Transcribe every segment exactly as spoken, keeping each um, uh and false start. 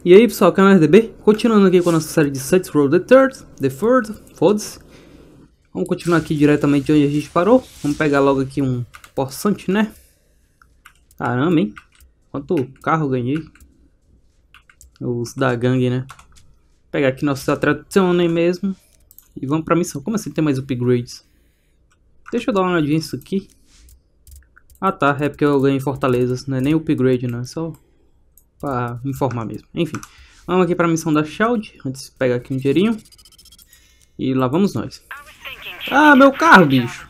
E aí pessoal, canal R D B, continuando aqui com a nossa série de Saints Row the Third, The Third, foda-se. Vamos continuar aqui diretamente de onde a gente parou. Vamos pegar logo aqui um poçante, né? Caramba, hein? Quanto carro eu ganhei. Os da gangue, né? Vou pegar aqui nossos atrações mesmo. E vamos pra missão. Como assim tem mais upgrades? Deixa eu dar uma olhadinha nisso aqui. Ah tá, é porque eu ganhei fortalezas. Não é nem upgrade, não. É só pra informar mesmo. Enfim, vamos aqui pra missão da Shroud. Antes de pegar aqui um dinheirinho. E lá vamos nós. Ah, meu carro, bicho.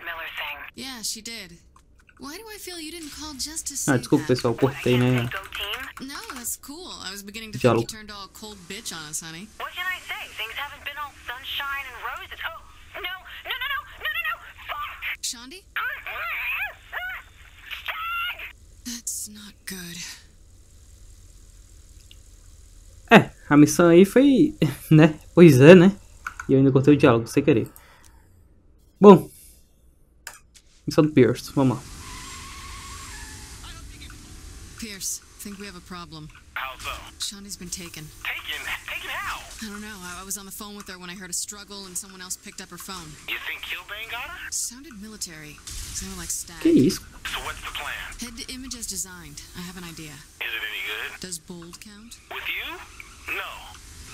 Ah, desculpa pessoal, cortei, né? Diálogo. É, a missão aí foi, né? Pois é, né? E eu ainda cortei o diálogo, sem querer. Bom, missão do Pierce, vamos lá. Pierce, think we have a problem. How so? Shawnee's been taken. Taken? Taken how? I don't know. I, I was on the phone with her when I heard a struggle and someone else picked up her phone. You think Kilbane got her? Sounded military. Sounded like Stag. Que isso? So what's the plan? Head to Image as designed. I have an idea. Is it any good? Does Bold count? With you? No.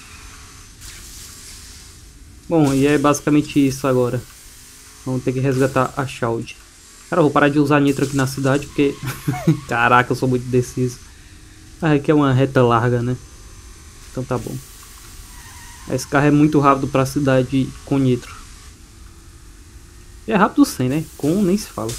Bom, e é basicamente isso agora. Vamos ter que resgatar a Shroud. Cara, eu vou parar de usar nitro aqui na cidade, porque... Caraca, eu sou muito indeciso. Ah, aqui é uma reta larga, né? Então tá bom. Esse carro é muito rápido pra cidade com nitro. E é rápido sem, né? Com nem se fala.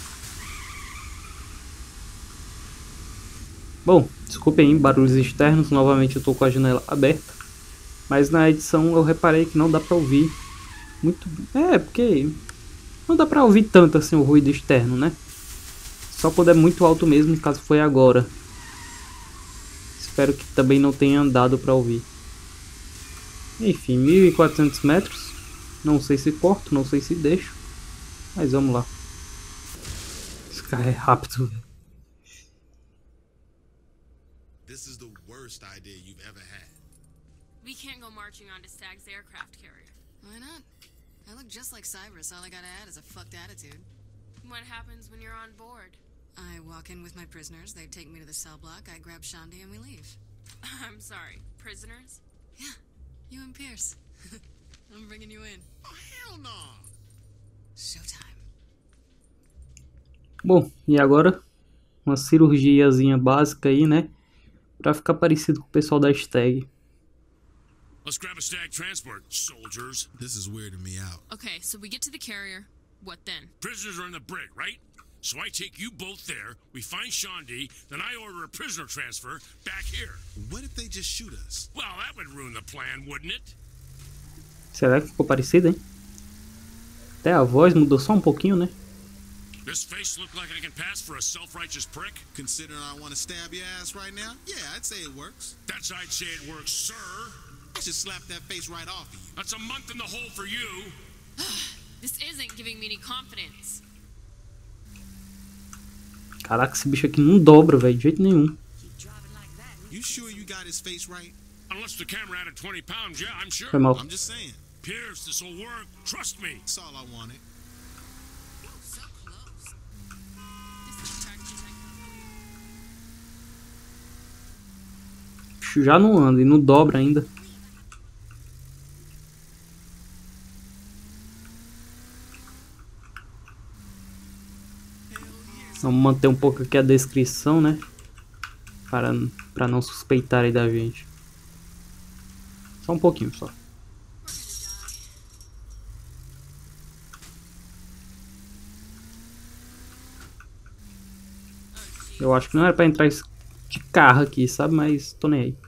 Bom, desculpem aí, barulhos externos. Novamente eu tô com a janela aberta. Mas na edição eu reparei que não dá pra ouvir muito... É, porque... Não dá pra ouvir tanto assim o ruído externo, né? Só quando é muito alto mesmo, no caso foi agora. Espero que também não tenha andado pra ouvir. Enfim, mil e quatrocentos metros. Não sei se corto, não sei se deixo. Mas vamos lá. Esse carro é rápido, velho. This is the worst idea you've ever had. We can't go marching onto Stag's aircraft carrier. Why not? I look just like Cyrus. All I gotta add is a fucked attitude. What happens when you're on board? I walk in with my prisoners. They take me to the cell block. I grab Shandi and we leave. I'm sorry, prisoners? Yeah, you and Pierce. I'm bringing you in. Oh, hell no! Showtime. Bom, e agora? Uma cirurgiazinha básica aí, né? Pra ficar parecido com o pessoal da Stag. Let's grab a Stag transport, soldiers. This is weirding me out. Okay, so we get to the carrier. What then? Prisoners are in the brig, right? So I take you both there, we find Shandi, then I order a prisoner transfer back here. What if they just shoot us? Well, that would ruin the plan, wouldn't it? Será que ficou parecido, hein? Até a voz mudou só um pouquinho, né? This face look like I can pass for a self-righteous prick? Considering I want to stab your ass right now? Yeah, I'd say it works. That's I'd say it works, sir. I should slap that face right off of you. That's a month in the hole for you. This isn't giving me any confidence. Caraca, esse bicho aqui não dobra, velho, de jeito nenhum. You sure you got his face right? Unless the camera added twenty pounds, yeah, I'm sure. Foi mal. I'm just saying. Pierce, this'll work. Trust me. That's all I wanted. So close. This is practically O bicho já não anda e não dobra ainda. Vamos manter um pouco aqui a descrição, né? Para, para não suspeitarem da gente. Só um pouquinho, só. Eu acho que não era pra entrar de carro aqui, sabe? Mas tô nem aí.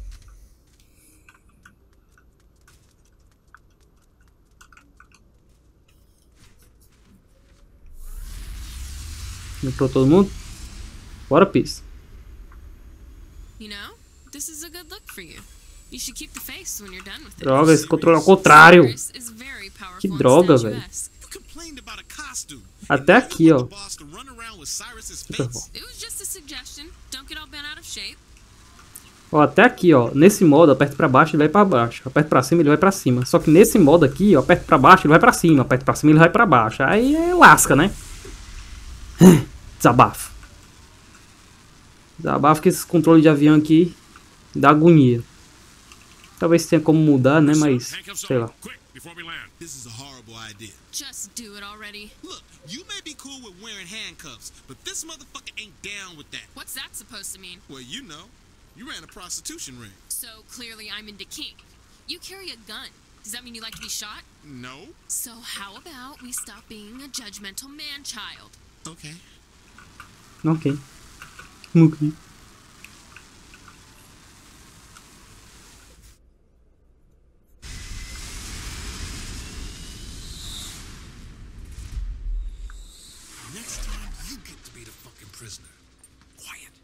Entrou todo mundo? Bora, Peace. You know, this is a good look for you. You should keep the face when you're done with it. Droga, esse controle é ao contrário. Cyrus is very powerful Que and droga, velho. statuesque. Até aqui, ó. It was just a suggestion. Don't get all bent out of shape. Ó, até aqui, ó. Nesse modo, aperto pra baixo, ele vai pra baixo. Aperto pra cima, ele vai pra cima. Só que nesse modo aqui, ó, aperto pra baixo, ele vai pra cima. Aperto pra cima, ele vai pra baixo. Aí é lasca, né? Desabafo. Desabafo que esse controle de avião aqui dá agonia. Talvez tenha como mudar, né? Mas, sei lá. Quick, before we land. This is a horrible idea. Just do it already. Look, you may be cool with wearing handcuffs, but this motherfucker ain't down with that. What's that supposed to mean? Well, you know, you ran a prostitution ring. So clearly I'm into kink. You carry a gun. Does that mean you like to be shot? No? So how about we stop being a judgmental man-child? Okay. Ok. Ok. Next time, you get to be the fucking prisoner. Quiet.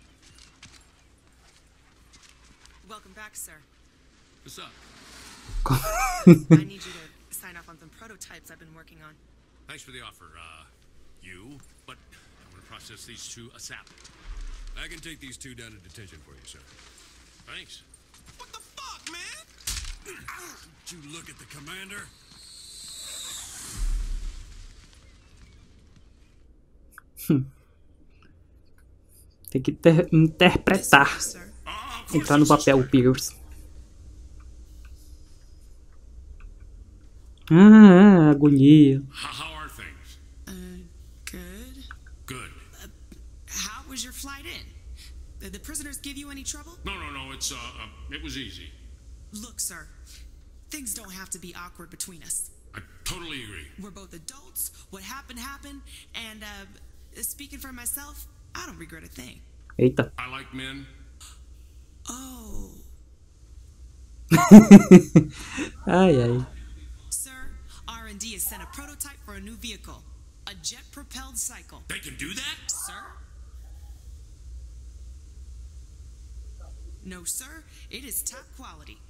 Welcome back, sir. What's up? I need you to sign off on some prototypes I've been working on. Thanks for the offer, uh, you. But I'm gonna process these to a sap. I can take these two down to detention for you, sir. Thanks. What the fuck, man? Did you look at the commander? Tem que ter, interpretar. Sir. Uh, of course, Entrar no it's a papel, story. Pierce. Ah, agonia. How, how are things? Uh, good. Good. How was your flight in? Did the prisoners give you any trouble? No, no, no. It's uh, uh, it was easy. Look, sir, things don't have to be awkward between us. I totally agree. We're both adults. What happened, happened. And, uh, speaking for myself, I don't regret a thing. Eita. I like men. Oh. Ai, ai. Sir, R and D has sent a prototype for a new vehicle. A jet-propelled cycle. They can do that? Sir? No, sir. It is top quality.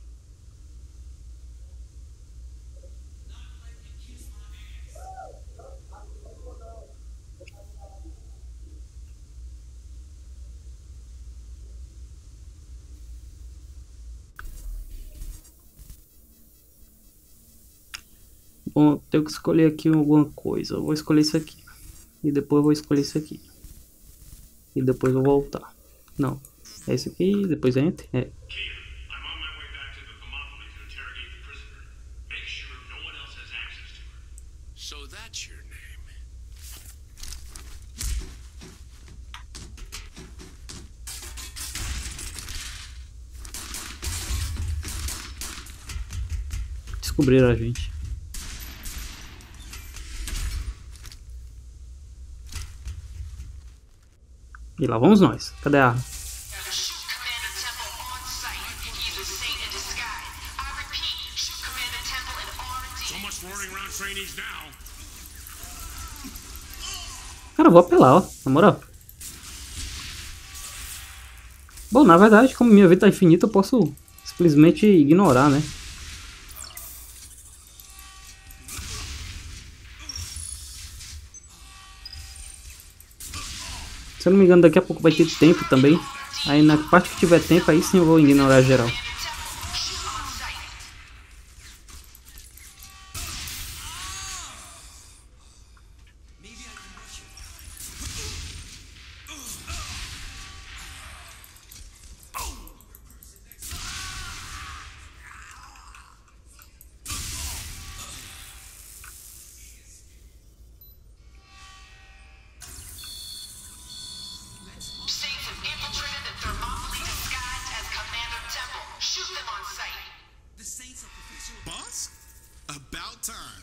Bom, tenho que escolher aqui alguma coisa. Eu vou escolher isso aqui. E depois eu vou escolher isso aqui. E depois eu vou voltar. Não. É isso aqui, depois entra. É. Keir, I'm on my way back to the Thermopylae to interrogate the prisoner. Make sure no one else has access to her. So that's your name. Descobriram a gente. E lá vamos nós. Cadê a arma? Shoot Commander Temple on site. He's a saint in disguise. I repeat, shoot Commander Temple and R and D. So much running around trainees now. Cara, eu vou apelar, ó. Na moral. Bom, na verdade, como minha vida tá infinita, eu posso simplesmente ignorar, né? Se eu não me engano, daqui a pouco vai ter tempo também. Aí na parte que tiver tempo, aí sim eu vou ignorar geral. Saints have infiltrated the Thermopylae disguised as Commander Temple. Shoot them on sight. The Saints are professional. Boss? About time.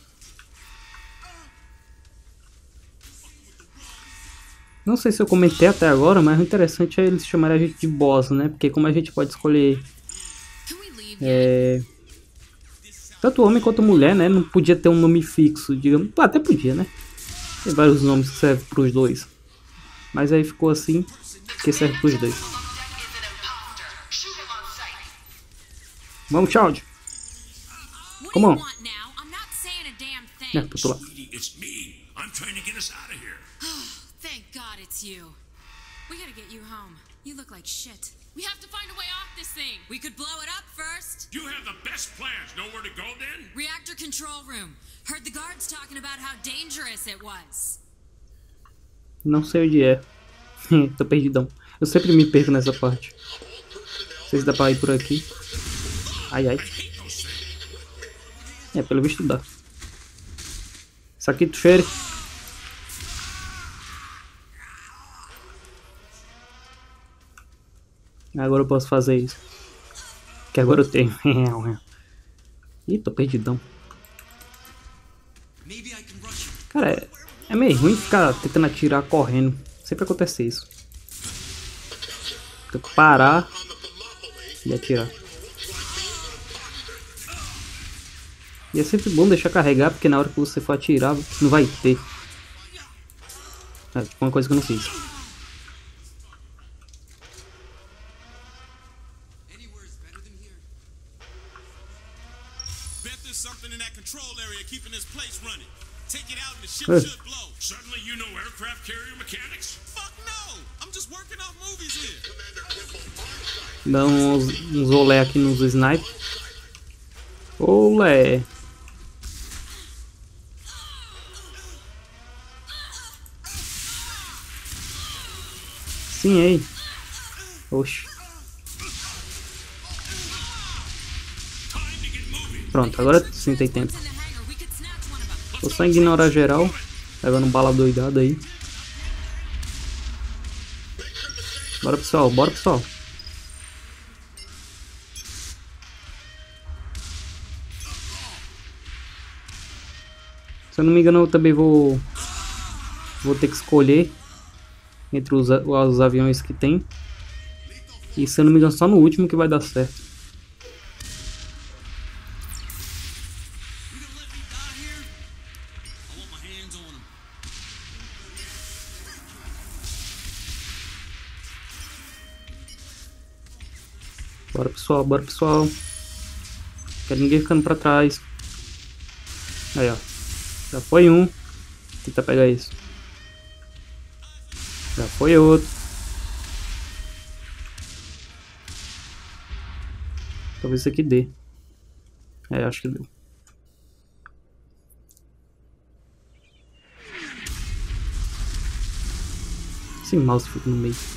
Não sei se eu comentei até agora, mas o interessante é eles chamarem a gente de boss, né? Porque como a gente pode escolher Can we leave? é, tanto homem quanto mulher, né? Não podia ter um nome fixo, digamos. Até podia, né? Tem vários nomes que servem para os dois. Mas aí ficou assim, que serve para os dois. Deck is an imposter. Shoot him on sight. Vamos, Charge! What Come do on. you want now? I'm not saying a damn thing. É, pro outro lado. Sweetie, it's me. I'm trying to get us out of here. Thank God it's you. We gotta get you home. You look like shit. We have to find a way off this thing. We could blow it up first. You have the best plans. Know where to go then? Reactor control room. Heard the guards talking about how dangerous it was. Não sei onde é. Tô perdidão. Eu sempre me perco nessa parte. Não sei se dá pra ir por aqui. Ai, ai. É, pelo visto dá. Isso aqui tu cheire. Agora eu posso fazer isso. Que agora eu tenho. Ih, tô perdidão. Cara, é, é meio ruim ficar tentando atirar correndo. Sempre acontece isso. Tem que parar e atirar. E é sempre bom deixar carregar, porque na hora que você for atirar, não vai ter. É uma coisa que eu não fiz. Hey. Suddenly you know aircraft carrier mechanics? Fuck no! I'm just working off movies here. Dá uns, uns olé aqui nos snipe. Olé. Sim, aí. Oxi. Pronto, agora sim tem tempo. Vou só ignorar geral. Levando bala doidada aí. Bora, pessoal, bora, pessoal. Se eu não me engano, eu também vou vou ter que escolher entre os, os aviões que tem. E se eu não me engano, só no último que vai dar certo. Bora, pessoal, bora, pessoal. Quero ninguém ficando pra trás. Aí, ó. Já foi um. Tenta pegar isso. Já foi outro. Talvez isso aqui dê. É, acho que deu. Esse mouse fica no meio.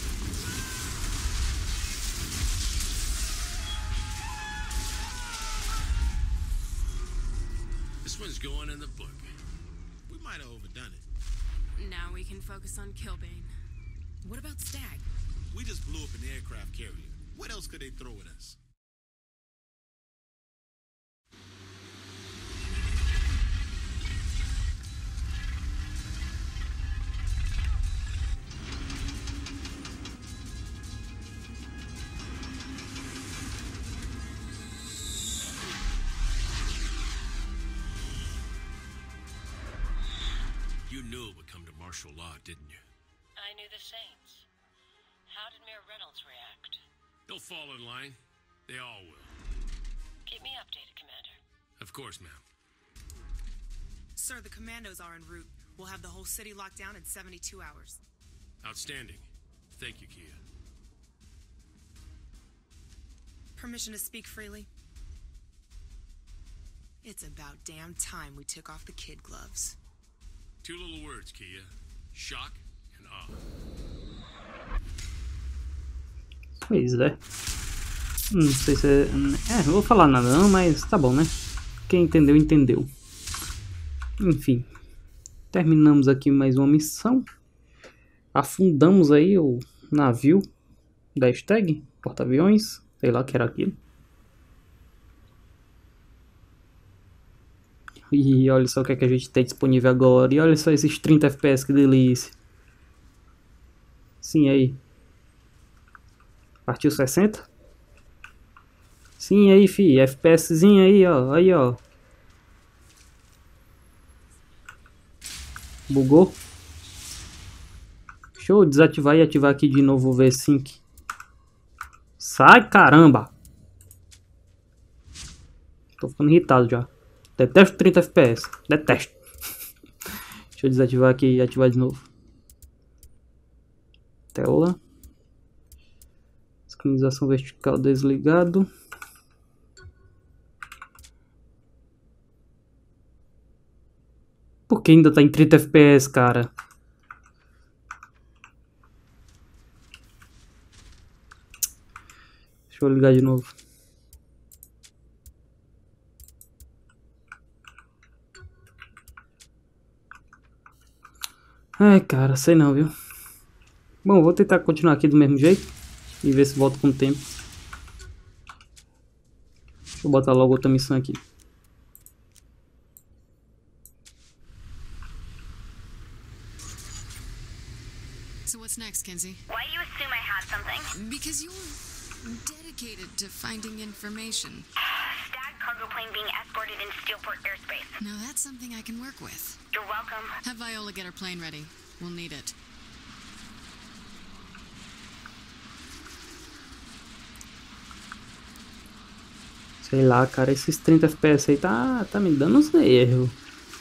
Going in the book. We might have overdone it. Now we can focus on Killbane. What about Stag? We just blew up an aircraft carrier. What else could they throw at us? You knew it would come to martial law, didn't you? I knew the Saints. How did Mayor Reynolds react? They'll fall in line. They all will. Keep me updated, Commander. Of course, ma'am. Sir, the commandos are en route. We'll have the whole city locked down in seventy-two hours. Outstanding. Thank you, Kia. Permission to speak freely? It's about damn time we took off the kid gloves. Two little words, Kia. Shock and awe. Pois é. Não sei se é... É, não vou falar nada não, mas tá bom, né? Quem entendeu, entendeu. Enfim. Terminamos aqui mais uma missão. Afundamos aí o navio da Stag, porta-aviões. Sei lá o que era aquilo. E olha só o que, é que a gente tem disponível agora. E olha só esses trinta F P S, que delícia. Sim, aí. Partiu sessenta? Sim, aí, fi. FPSzinho aí, ó. Aí, ó. Bugou. Deixa eu desativar e ativar aqui de novo o V cinco. Sai, caramba. Tô ficando irritado já. Detesto trinta F P S. Detesto. Deixa eu desativar aqui e ativar de novo. Tela. Sincronização vertical desligado. Por que ainda tá em trinta F P S, cara? Deixa eu ligar de novo. Ai, cara, sei não, viu? Bom, vou tentar continuar aqui do mesmo jeito e ver se volto com o tempo. Deixa eu botar logo outra missão aqui. So what's next, Kenzie? Why do you assume I have something? Because you're dedicated to finding information. Stag cargo plane being escorted into Steelport airspace. Now that's something I can work with. You're welcome. Have Viola get her plane ready. We'll need it. Sei lá, cara, esses trinta F P S aí tá, tá me dando uns erros.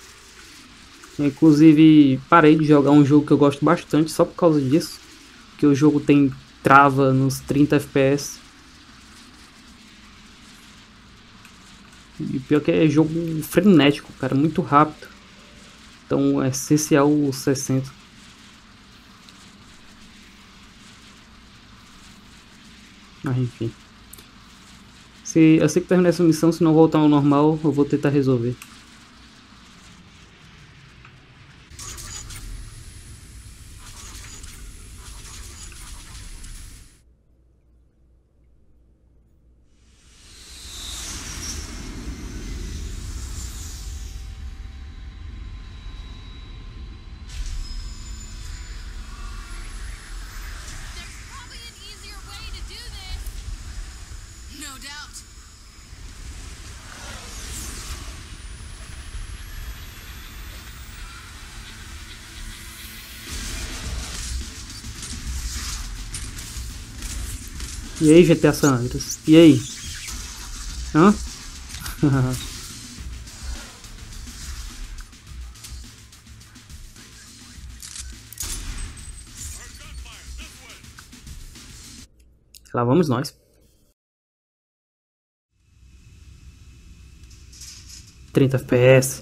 Inclusive, parei de jogar um jogo que eu gosto bastante só por causa disso. Que o jogo tem trava nos trinta F P S. E pior que é jogo frenético, cara, muito rápido. Então é essencial os sessenta. Mas enfim. Se assim que terminar essa missão, se não voltar ao normal, eu vou tentar resolver. No doubt. E aí, G T A San Andreas? E aí? Hã? Lá vamos nós. trinta F P S.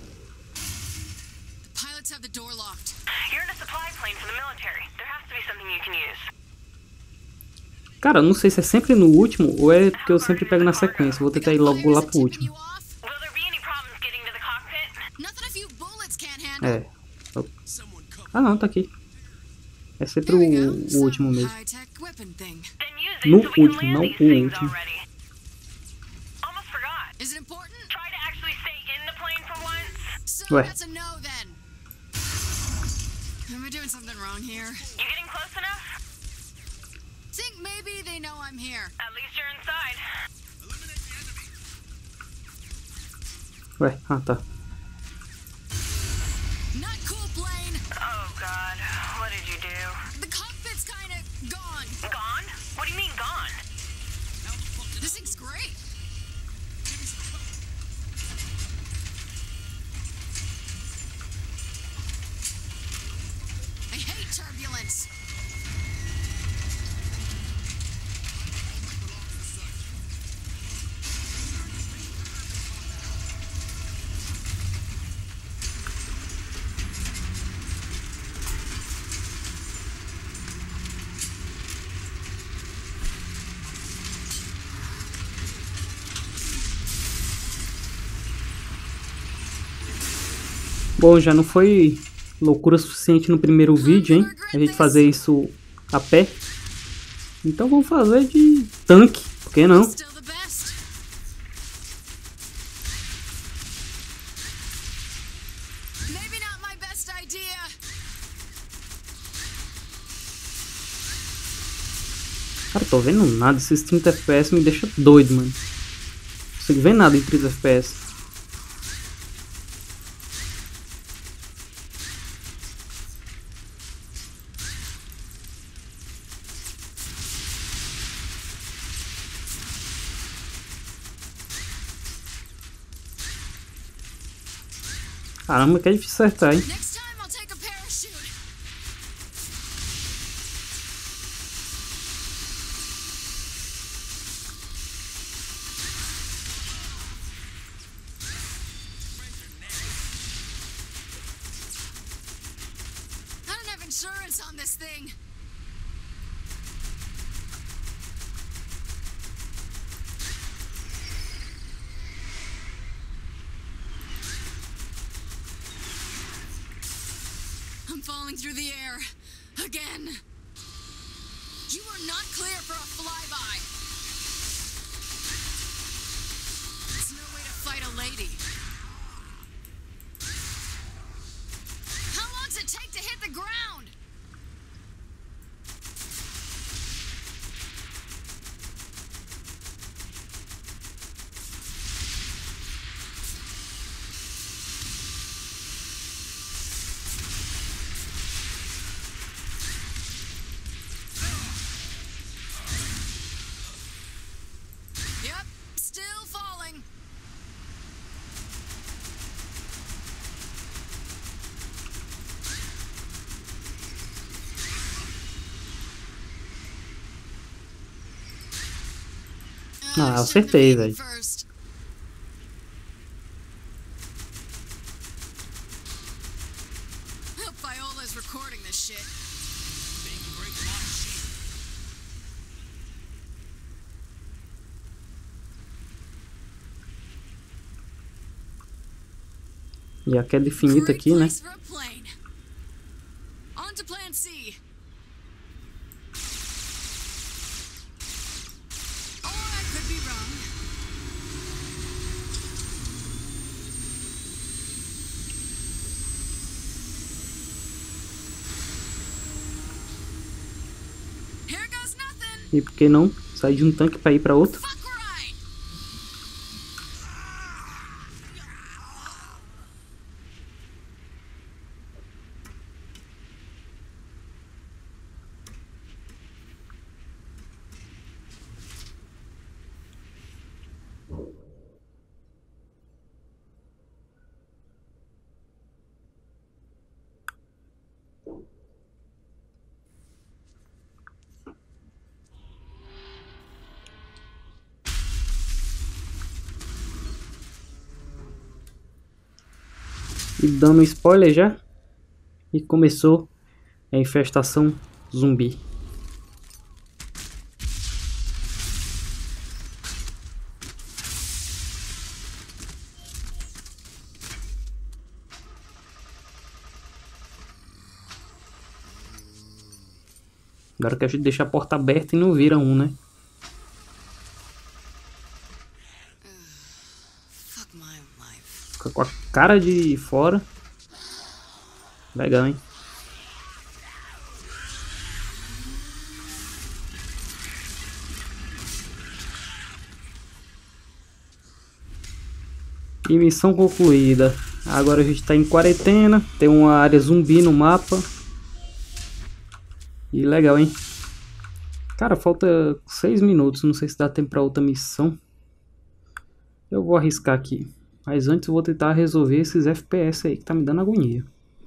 Pilots have the door locked. You're in a supply plane for the military. There has to be something you can use. Cara, eu não sei se é sempre no último ou é porque eu sempre pego na sequência. Vou tentar ir logo lá pro último. Will there be any problems getting to the cockpit? Nothing a few bullets can't handle. É. Ah não, tá aqui. É sempre o, o último mesmo. High-tech weapon thing. Then use it No so we can último, land não these o things último. already. Almost forgot. Is it important? Try to actually stay in the plane for once. So Ué. that's a no then. Am I doing something wrong here? You getting close enough? Think maybe they know I'm here. At least you're inside. Ué, ah tá. Not cool, plane. Oh god, what did you do? The cockpit's kind of gone. Gone? What do you mean gone? This thing's great. I hate turbulence. Bom, já não foi loucura suficiente no primeiro vídeo, hein? A gente fazer isso a pé. Então vamos fazer de tanque, por que não? Still the best. Maybe not my best idea. Cara, tô vendo nada. Esses trinta F P S me deixa doido, mano. Não consigo ver nada em trinta F P S. Caramba, que é difícil acertar, hein? Next time I'll take a parachute. insurance on this thing. I'm falling through the air. Again. You are not clear for a flyby. There's no way to fight a lady. How long does it take to hit the ground? Yep, still falling. Ah, acertei, velho. First. Hope Viola's recording this shit. E a queda infinita aqui, né? Place for a plane. On to plan C. Or I could be wrong. Here goes nothing. E por que não sair de um tanque pra ir pra outro? Fuck right. E dando spoiler já. E começou a infestação zumbi. Agora que a gente deixa a porta aberta e não vira um, né? Fuck my life. Fica com a cara de fora. Legal, hein? E missão concluída. Agora a gente tá em quarentena. Tem uma área zumbi no mapa. E legal, hein? Cara, falta seis minutos. Não sei se dá tempo pra outra missão. Eu vou arriscar aqui. Mas antes eu vou tentar resolver esses F P S aí que tá me dando agonia.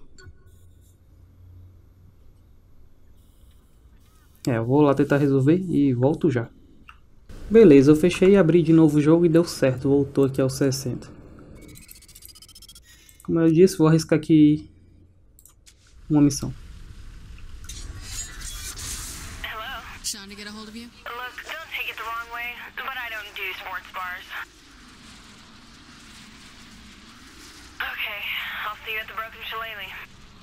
É, eu vou lá tentar resolver e volto já. Beleza, eu fechei e abri de novo o jogo e deu certo. Voltou aqui aos sessenta. Como eu disse, vou arriscar aqui uma missão. Sean, to get a hold of you? Look, don't take it the wrong way, but I don't do sports bars. Okay, I'll see you at the Broken Shillelagh.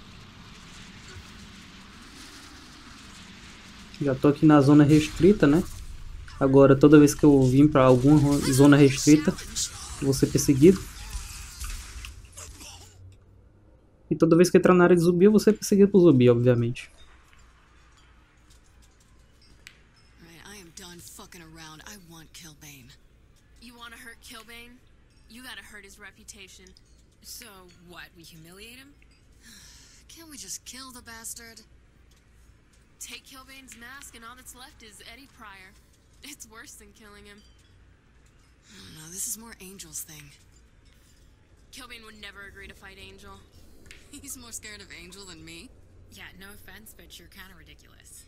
Já tô aqui na zona restrita, né? Agora, toda vez que eu vim pra alguma zona restrita, eu vou ser perseguido. E toda vez que eu entrar na área de zumbi, eu vou ser perseguido por zumbi, obviamente. I am done fucking around. I want Killbane. You want to hurt Killbane? You gotta hurt his reputation. So what? We humiliate him? Can't we just kill the bastard? Take Killbane's mask and all that's left is Eddie Pryor. It's worse than killing him. I don't know. This is more Angel's thing. Killbane would never agree to fight Angel. He's more scared of Angel than me. Yeah, no offense, but you're kind of ridiculous.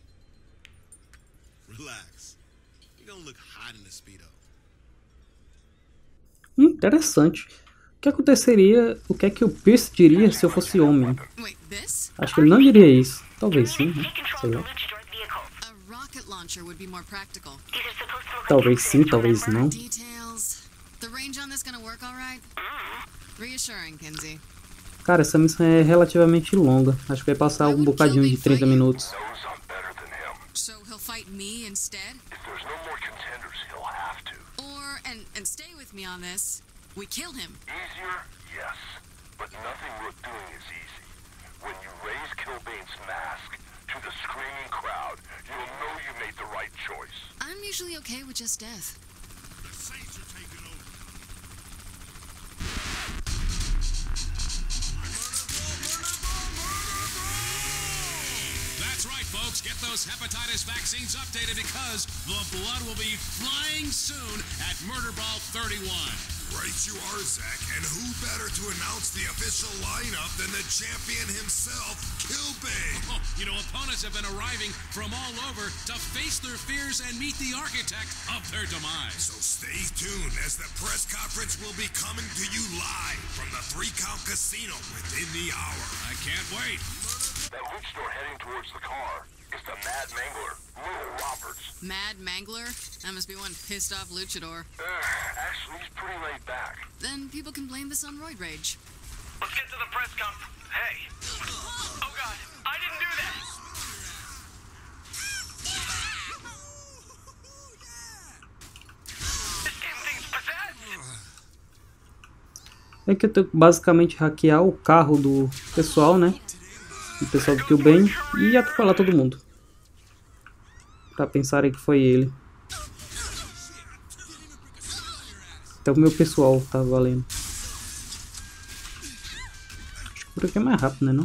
Relax. You're gonna look hot in the Speedo. Hum, interessante. que aconteceria, o que é que o Pierce diria se eu fosse homem? Wait, this? Acho que ele não diria isso. Talvez sim, né? Sei lá. A rocket launcher would be more practical. Talvez sim, talvez não. Details. The range on this gonna work all right? Reassuring, Kinsey. Cara, essa missão é relativamente longa. Acho que vai passar um bocadinho de trinta minutos. So he'll fight me instead? If there's no more contenders, he'll have to. Or, and, and stay with me on this, we kill him. Easier? Yes. But nothing worth doing is easy. When you raise Killbane's mask to the screaming crowd, you'll know you made the right choice. I'm usually okay with just death. The Saints are taking over. That's right, folks. Get those hepatitis vaccines updated because the blood will be flying soon at Murder Ball thirty-one. Right you are, Zach. And who better to announce the official lineup than the champion himself, Killbane? Oh, you know, opponents have been arriving from all over to face their fears and meet the architect of their demise. So stay tuned as the press conference will be coming to you live from the Three Count Casino within the hour. I can't wait. That luchador heading towards the car is the Mad Mangler, Merle Roberts. Mad Mangler? That must be one pissed off luchador. Uh, actually, he's pretty laid back. Then people can blame this on roid rage. Let's get to the press conference. Hey. Oh, God. I didn't do that. This damn thing's possessed. É que eu tenho que basicamente hackear o carro do pessoal, né? O pessoal do Killbane e atropelar todo mundo. Pra pensarem que foi ele. Até o meu pessoal tá valendo. Acho que por aqui é mais rápido, né não?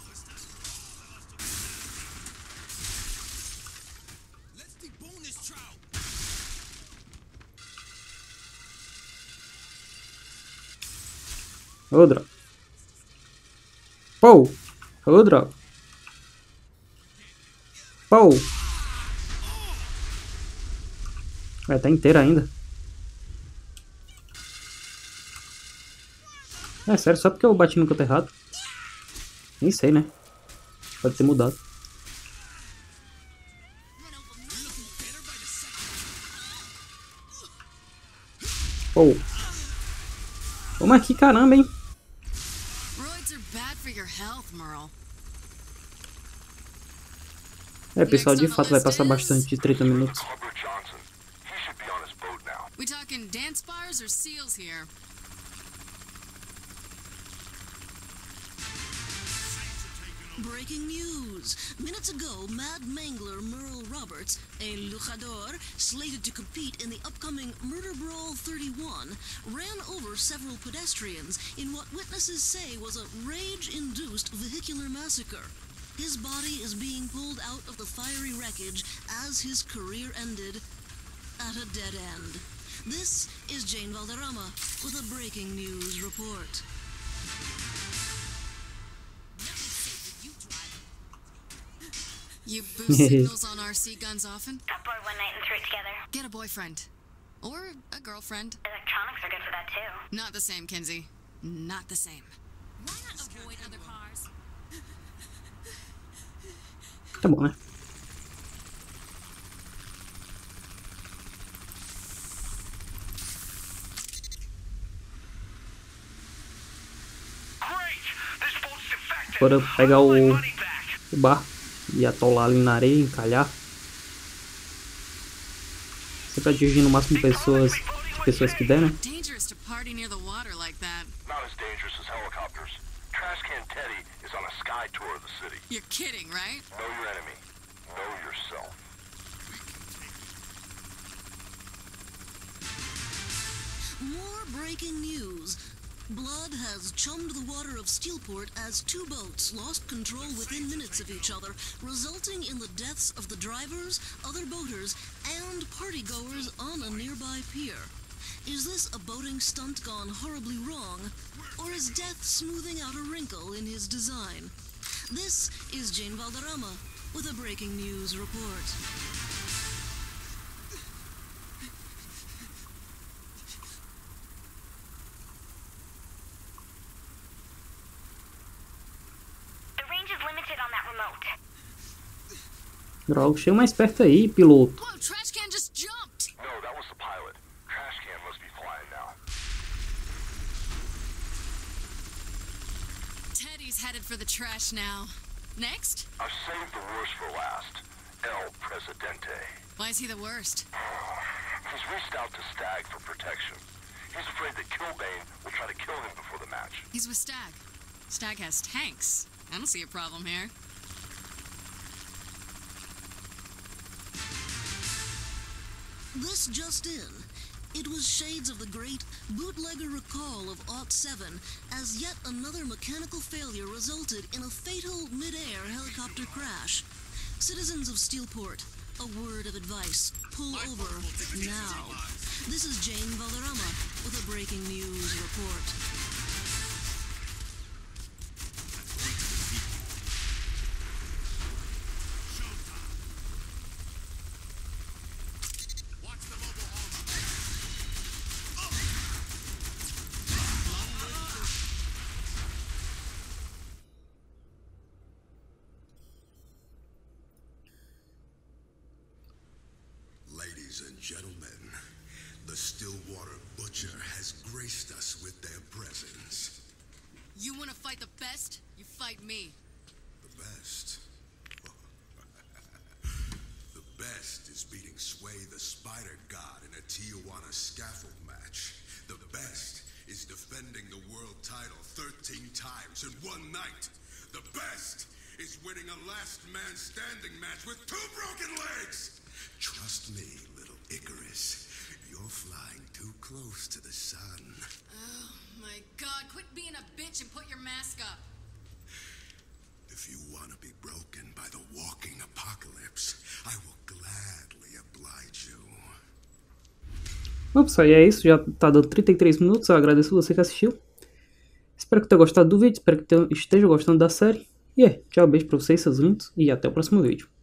Ô, droga. Pô! Ô, droga. Pô! Vai, tá inteira ainda. É sério, só porque eu bati no canto errado. Nem sei, né? Pode ter mudado. Pô! Ô, mas que caramba, hein? Roids are bad for your health, Merle. É, pessoal, de fato vai passar bastante de trinta minutos. Hubbard Johnson. He should be on his boat now. We talking dance bars or seals here? Breaking news. Minutes ago, Mad Mangler Merle Roberts, a luchador slated to compete in the upcoming Murder Brawl thirty-one, ran over several pedestrians in what witnesses say was a rage-induced vehicular massacre. His body is being pulled out of the fiery wreckage as his career ended at a dead end. This is Jane Valderrama with a breaking news report. You boost signals on R C guns often? Got bored one night and threw it together. Get a boyfriend. Or a girlfriend. Electronics are good for that too. Not the same, Kinsey. Not the same. Why not avoid other cars? Tá bom, né? Bora pegar o, o bar e atolar ali na areia, encalhar. Sempre atingir no máximo pessoas, pessoas que der, né? Dangerous to party near the water like that. Not as dangerous as helicopters. Trash Can Teddy is on a sky tour of the city. You're kidding, right? Know your enemy. Know yourself. More breaking news. Blood has chummed the water of Steelport as two boats lost control within minutes of each other, resulting in the deaths of the drivers, other boaters, and partygoers on a nearby pier. Is this a boating stunt gone horribly wrong, or is death smoothing out a wrinkle in his design? This is Jane Valderrama with a breaking news report. Droga, chega mais perto aí, piloto. Whoa, trash can just jumped! No, that was the pilot. Trash can must be flying now. Teddy's headed for the trash now. Next? I've saved the worst for last. El Presidente. Why is he the worst? He's reached out to Stag for protection. He's afraid that Killbane will try to kill him before the match. He's with Stag. Stag has tanks. I don't see a problem here. This just in. It was shades of the great bootlegger recall of Aught seven as yet another mechanical failure resulted in a fatal mid-air helicopter crash. Citizens of Steelport, a word of advice. Pull over now. This is Jane Valderrama with a breaking news report. Ladies and gentlemen, the Stillwater Butcher has graced us with their presence. You want to fight the best? You fight me. The best? The best is beating Sway the Spider God in a Tijuana scaffold match. The best is defending the world title thirteen times in one night. The best is winning a last man standing match with two broken legs. Trust me, little Icarus. You're flying too close to the sun. Oh my god, quit being a bitch and put your mask up. If you want to be broken by the walking apocalypse, I will gladly oblige you. Bom, pessoal, e é isso. Já tá dando trinta e três minutos. Eu agradeço você que assistiu. Espero que tenha gostado do vídeo. Espero que esteja gostando da série. E é, tchau, beijo pra vocês, seus lindos. E até o próximo vídeo.